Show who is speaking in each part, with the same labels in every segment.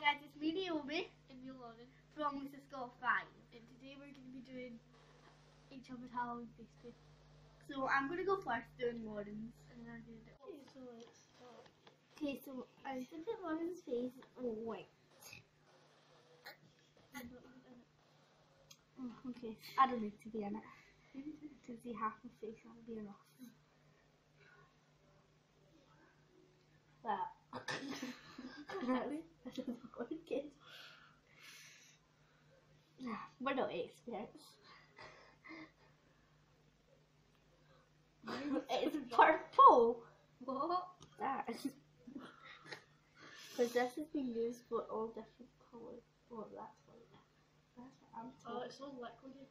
Speaker 1: guys, it's me Naomi
Speaker 2: And me Lauren.
Speaker 1: from Mrs. School 5.
Speaker 2: And today we're going to be doing each other's Halloween face paint.
Speaker 1: So I'm going to go first doing Lauren's.
Speaker 2: And then I'm going to do it. Okay, so let's start.
Speaker 1: Okay, so I'm going to put Lauren's face white. Oh, okay, I don't need to be in it. To see half my face, that'll be enough. But we're not experts. It's purple.
Speaker 2: What?
Speaker 1: That is because this has been used for all different colours. Oh, that's white. That's what I'm
Speaker 2: Oh,
Speaker 1: talking.
Speaker 2: it's so liquidy.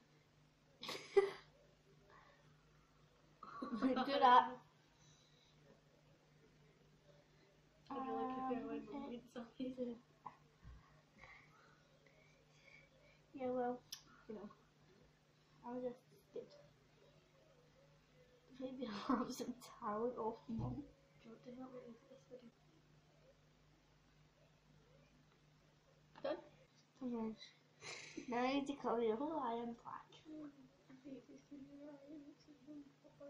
Speaker 1: Do that.
Speaker 2: I really prefer when we get something.
Speaker 1: Yeah, well, you know, I'll just get maybe I'll have some talent off mum.
Speaker 2: Do you want to help me with this video? Done?
Speaker 1: Yes. Now I need to colour your whole eye in black.
Speaker 2: I hate this video. I hate this video.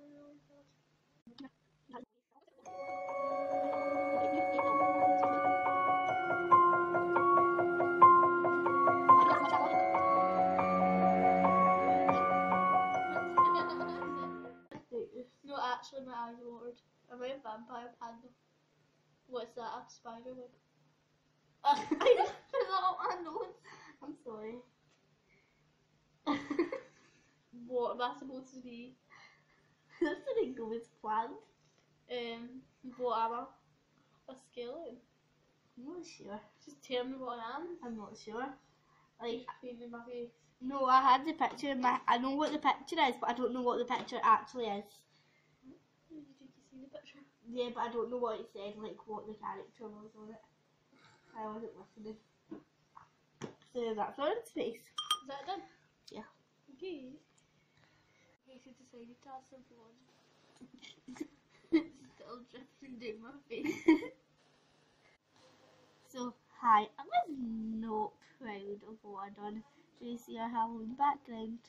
Speaker 2: No, actually, my eyes are watered. Am I a vampire panda? What's that? A spider web?
Speaker 1: I just put that on my nose. I'm sorry.
Speaker 2: What am I supposed to be?
Speaker 1: This didn't go as planned.
Speaker 2: What am I? A skeleton?
Speaker 1: I'm not sure.
Speaker 2: Just tell me what I am.
Speaker 1: I'm not sure. Like,
Speaker 2: Painting my face.
Speaker 1: no, I had the picture in my. I know what the picture is, but I don't know what the picture actually is.
Speaker 2: Did you see the picture?
Speaker 1: Yeah, but I don't know what it said, like what the character was on it. I wasn't listening. So that's Lauren's face.
Speaker 2: Is that done?
Speaker 1: Yeah.
Speaker 2: Okay. Okay, so decided to have some fun. Still drifting down my face.
Speaker 1: So, hi, I was not proud of what I done. Do you see our Halloween background?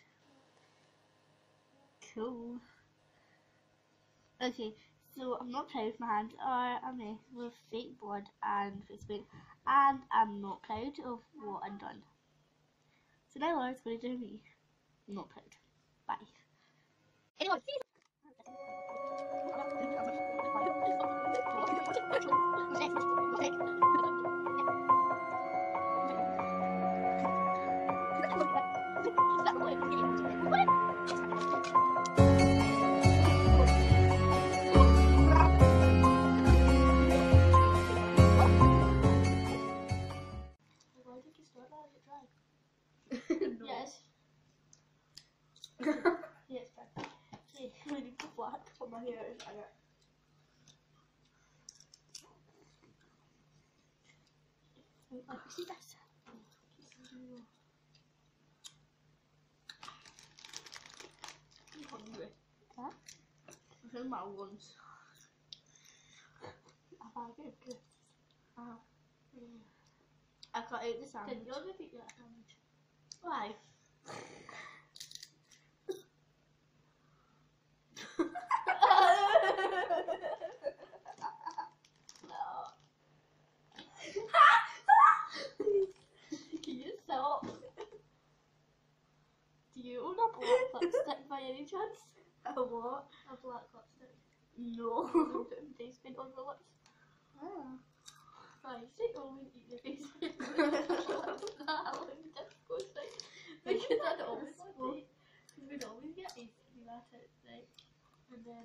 Speaker 1: Cool. Okay, so I'm not proud. My hands are a mess with fake blood and face paint, and I'm not proud of what I've done. So now Laura's going to do me. I'm not proud. Bye. Anyone, please.
Speaker 2: Why did you start that? Is it dry?
Speaker 1: No.
Speaker 2: Yes.
Speaker 1: Yes, fine. Okay, we need to black for my hair. Oh, see this?
Speaker 2: I'm hungry.
Speaker 1: Huh?
Speaker 2: I've had my lunch.
Speaker 1: I've had good crisps. I cut out the
Speaker 2: Can
Speaker 1: sandwich.
Speaker 2: you repeat that sandwich?
Speaker 1: Why?
Speaker 2: Can you stop? Do you own a black lipstick by any chance?
Speaker 1: A what?
Speaker 2: A black lipstick.
Speaker 1: No.
Speaker 2: You put face paint on the lips.
Speaker 1: Ah.
Speaker 2: Right, say always eat the face paint. Because I'd always say, because we'd always get ice cream at it, right? And then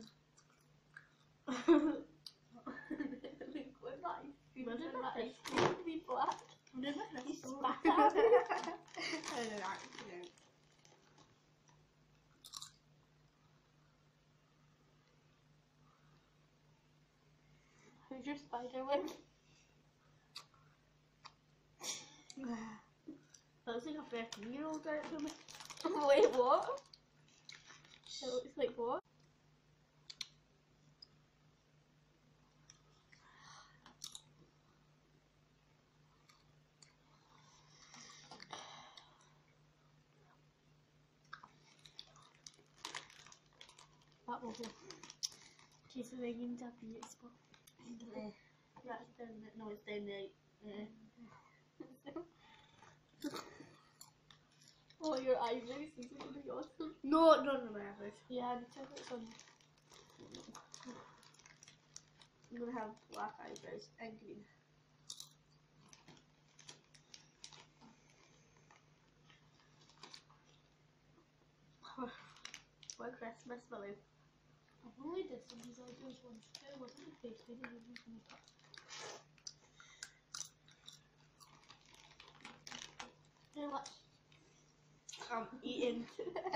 Speaker 2: we'd go in that ice cream and then that ice cream would be black.
Speaker 1: You
Speaker 2: So
Speaker 1: spat
Speaker 2: bad.
Speaker 1: at me. I did an accident.
Speaker 2: Who's your spider web?
Speaker 1: That looks like a 13-year-old did it to me.
Speaker 2: Wait, what? It looks like what? She's ringing to beautiful.
Speaker 1: That's down there. No, it's down there.
Speaker 2: Oh, your eyebrows, these are going to be awesome.
Speaker 1: No, no, my eyebrows.
Speaker 2: Yeah, the chocolate's on.
Speaker 1: I'm gonna have black eyebrows and green. For Christmas, Billy.
Speaker 2: I've only did some of these eyebrows once. It wasn't a fake video, it was makeup.
Speaker 1: How much? I'm eating.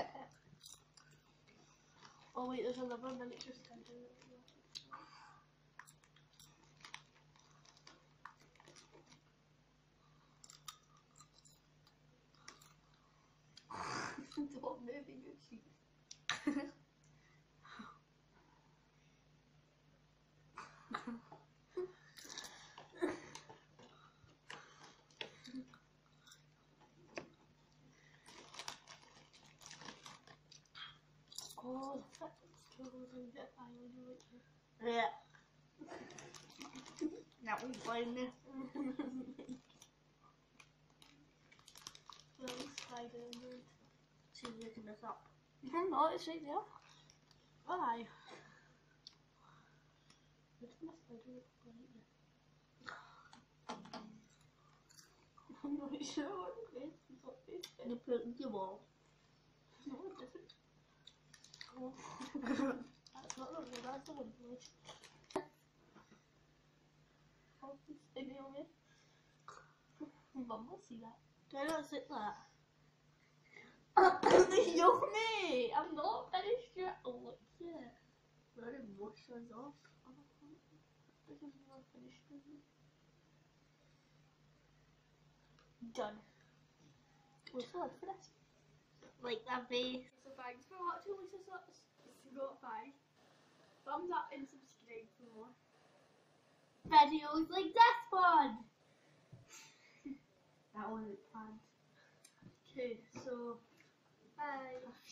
Speaker 2: Oh wait, there's another miniature stand out. Stop moving your cheeks. Oh, that's cool. There's a eyeliner right here.
Speaker 1: Yeah. That one's fine there.
Speaker 2: Little spider in there.
Speaker 1: She's looking this up.
Speaker 2: I'm not, it's right there. Why? Where's my spider look right there? I'm not sure what it is. It's not big.
Speaker 1: You put it in your wall.
Speaker 2: No, it doesn't. Oh. That's not the one, that's the one place. Oh, it's in on me. Mum will see that.
Speaker 1: I don't sit that.
Speaker 2: Yummy! I'm not finished yet. Oh, look here.
Speaker 1: Let him wash those off.
Speaker 2: This is not finished. Done. What's the word for this?
Speaker 1: Like that base.
Speaker 2: So thanks for watching Lisa's Got 5. Thumbs up and subscribe for more
Speaker 1: Videos like this one. That one is planned.
Speaker 2: Okay, so bye.